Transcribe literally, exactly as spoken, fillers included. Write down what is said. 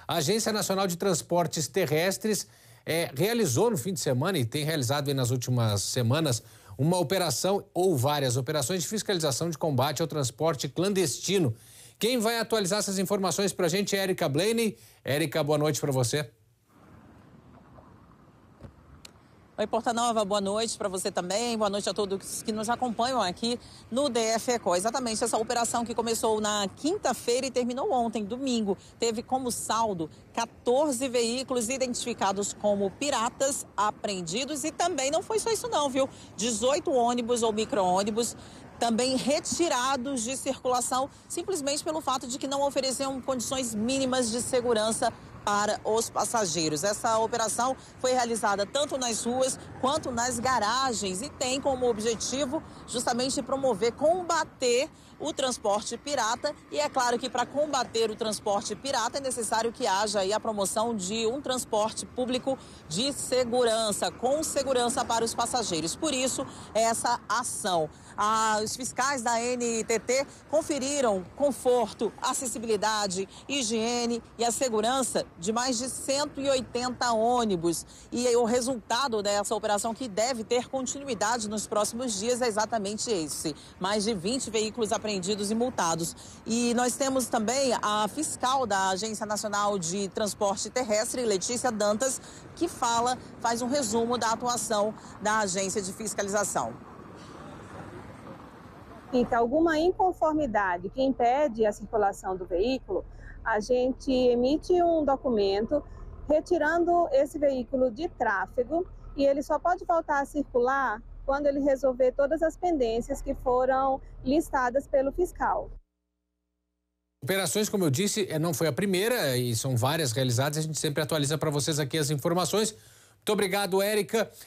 A Agência Nacional de Transportes Terrestres é, realizou no fim de semana e tem realizado nas últimas semanas uma operação ou várias operações de fiscalização de combate ao transporte clandestino. Quem vai atualizar essas informações para a gente é Érica Blaney. Érica, boa noite para você. Oi, Portanova, boa noite para você também, boa noite a todos que nos acompanham aqui no D F Eco. Exatamente, essa operação que começou na quinta-feira e terminou ontem, domingo, teve como saldo quatorze veículos identificados como piratas apreendidos e também não foi só isso não, viu? dezoito ônibus ou micro-ônibus também retirados de circulação simplesmente pelo fato de que não ofereciam condições mínimas de segurança para os passageiros. Essa operação foi realizada tanto nas ruas quanto nas garagens e tem como objetivo justamente promover, combater o transporte pirata. E é claro que para combater o transporte pirata é necessário que haja aí a promoção de um transporte público de segurança, com segurança para os passageiros. Por isso, essa ação. Ah, os fiscais da N T T conferiram conforto, acessibilidade, higiene e a segurança de mais de cento e oitenta ônibus. E o resultado dessa operação, que deve ter continuidade nos próximos dias, é exatamente esse. Mais de vinte veículos apreendidos e multados. E nós temos também a fiscal da Agência Nacional de Transporte Terrestre, Letícia Dantas, que fala, faz um resumo da atuação da agência de fiscalização. Fica alguma inconformidade que impede a circulação do veículo, a gente emite um documento retirando esse veículo de tráfego e ele só pode voltar a circular quando ele resolver todas as pendências que foram listadas pelo fiscal. Operações, como eu disse, não foi a primeira e são várias realizadas. A gente sempre atualiza para vocês aqui as informações. Muito obrigado, Érica.